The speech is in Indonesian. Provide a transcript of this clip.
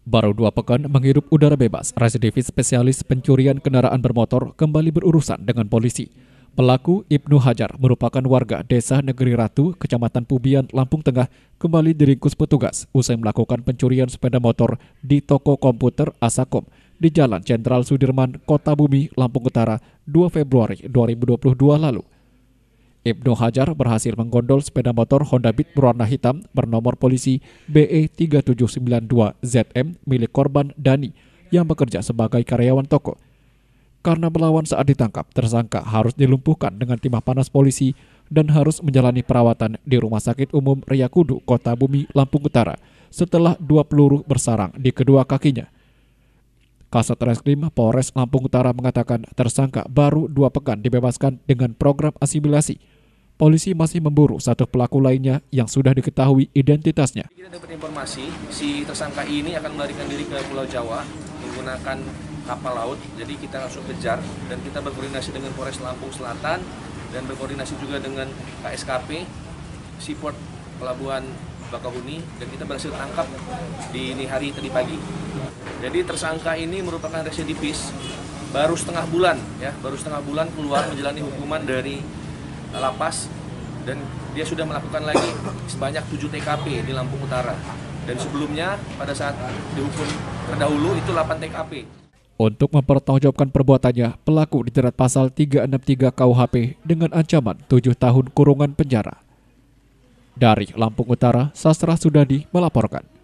Baru 2 pekan menghirup udara bebas, residivis spesialis pencurian kendaraan bermotor kembali berurusan dengan polisi. Pelaku Ibnu Hajar merupakan warga Desa Negeri Ratu, Kecamatan Pubian, Lampung Tengah, kembali diringkus petugas usai melakukan pencurian sepeda motor di toko komputer Asakom di Jalan Jenderal Sudirman, Kota Bumi, Lampung Utara, 2 Februari 2022 lalu. Ibnu Hajar berhasil menggondol sepeda motor Honda Beat berwarna hitam bernomor polisi BE3792ZM milik korban Dani yang bekerja sebagai karyawan toko. Karena melawan saat ditangkap, tersangka harus dilumpuhkan dengan timah panas polisi dan harus menjalani perawatan di Rumah Sakit Umum Riyakudu, Kota Bumi, Lampung Utara setelah 2 peluru bersarang di kedua kakinya. Kasat Reskrim Polres Lampung Utara mengatakan tersangka baru 2 pekan dibebaskan dengan program asimilasi. Polisi masih memburu 1 pelaku lainnya yang sudah diketahui identitasnya. Kita dapat informasi si tersangka ini akan melarikan diri ke Pulau Jawa menggunakan kapal laut. Jadi kita langsung kejar dan kita berkoordinasi dengan Polres Lampung Selatan dan berkoordinasi juga dengan KSKP Seaport Pelabuhan Bakahuni dan kita berhasil tangkap di ini hari tadi pagi. Jadi tersangka ini merupakan residivis baru setengah bulan keluar menjalani hukuman dari lapas dan dia sudah melakukan lagi sebanyak 7 TKP di Lampung Utara dan sebelumnya pada saat dihukum terdahulu itu 8 TKP. Untuk mempertanggungjawabkan perbuatannya, pelaku dijerat pasal 363 KUHP dengan ancaman 7 tahun kurungan penjara. Dari Lampung Utara, Sastra Sudadi melaporkan.